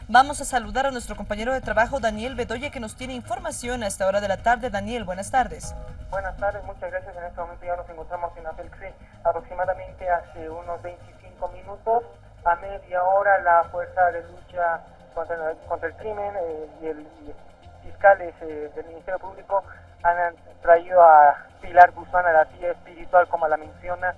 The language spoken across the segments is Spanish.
Vamos a saludar a nuestro compañero de trabajo, Daniel Bedoya, que nos tiene información a esta hora de la tarde. Daniel, buenas tardes. Buenas tardes, muchas gracias. En este momento ya nos encontramos en Apelxi. Aproximadamente hace unos 25 minutos, a media hora, la Fuerza de Lucha contra el Crimen y fiscales del Ministerio Público han traído a Pilar Guzmán a la silla espiritual, como la menciona,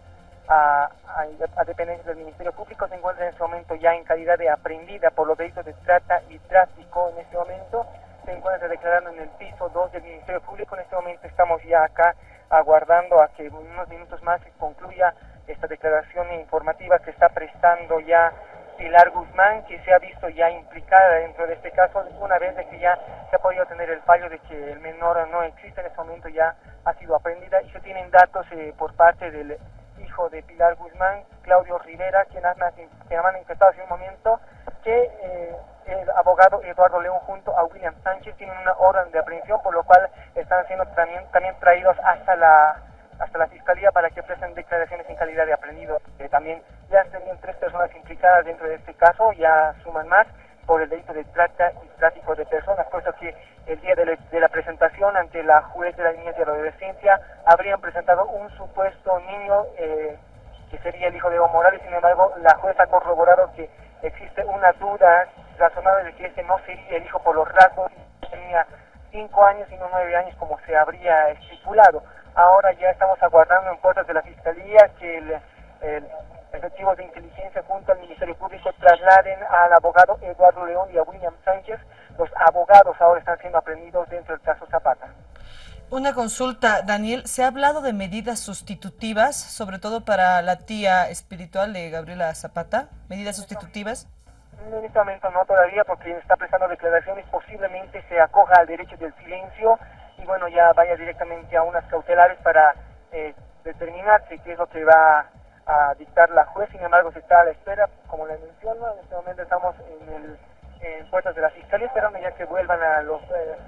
a dependencias del Ministerio Público. Se encuentra en este momento ya en calidad de aprehendida por los delitos de trata y tráfico. En este momento se encuentra declarando en el piso 2 del Ministerio Público. En este momento estamos ya acá aguardando a que en unos minutos más se concluya esta declaración informativa que está prestando ya Pilar Guzmán, que se ha visto ya implicada dentro de este caso, una vez de que ya se ha podido tener el fallo de que el menor no existe. En este momento ya ha sido aprendida y se tienen datos por parte del hijo de Pilar Guzmán, Claudio Rivera, quien han manifestado hace un momento que el abogado Eduardo León junto a William Sánchez tienen una orden de aprehensión, por lo cual están siendo también traídos hasta la Fiscalía para que presten declaraciones en calidad de aprendidos. También ya tenían 3 personas implicadas dentro de este caso, ya suman más por el delito de trata y tráfico de personas, puesto que el día de la presentación ante la juez de la niñez y adolescencia habrían presentado un supuesto niño que sería el hijo de Evo Morales. Sin embargo, la juez ha corroborado que existe una duda razonable de que este no sería el hijo por los rasgos. Tenía 5 años y no 9 años como se habría estipulado. Ahora ya estamos aguardando en puertas de la Fiscalía que el efectivos de inteligencia junto al Ministerio Público trasladen al abogado Eduardo León y a William Sánchez. Los abogados ahora están siendo aprendidos dentro del caso Zapata. Una consulta, Daniel, ¿se ha hablado de medidas sustitutivas, sobre todo para la tía espiritual de Gabriela Zapata? ¿Medidas sustitutivas? En este momento no todavía, porque está prestando declaraciones, posiblemente se acoja al derecho del silencio y bueno, ya vaya directamente a unas cautelares para determinar qué es lo que va a dictar la juez. Sin embargo, se está a la espera, como le menciono. En este momento estamos en puertas de la Fiscalía esperando ya que vuelvan a los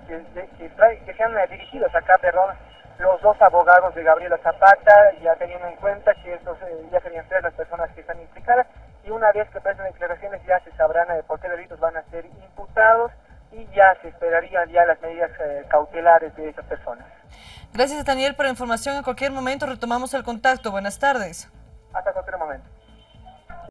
que sean dirigidos acá, los 2 abogados de Gabriela Zapata, ya teniendo en cuenta que estos ya serían 3 las personas que están implicadas, y una vez que presten declaraciones ya se sabrán por qué delitos van a ser imputados y ya se esperarían ya las medidas cautelares de esas personas. Gracias, Daniel, por la información. En cualquier momento retomamos el contacto. Buenas tardes. Hasta cualquier momento.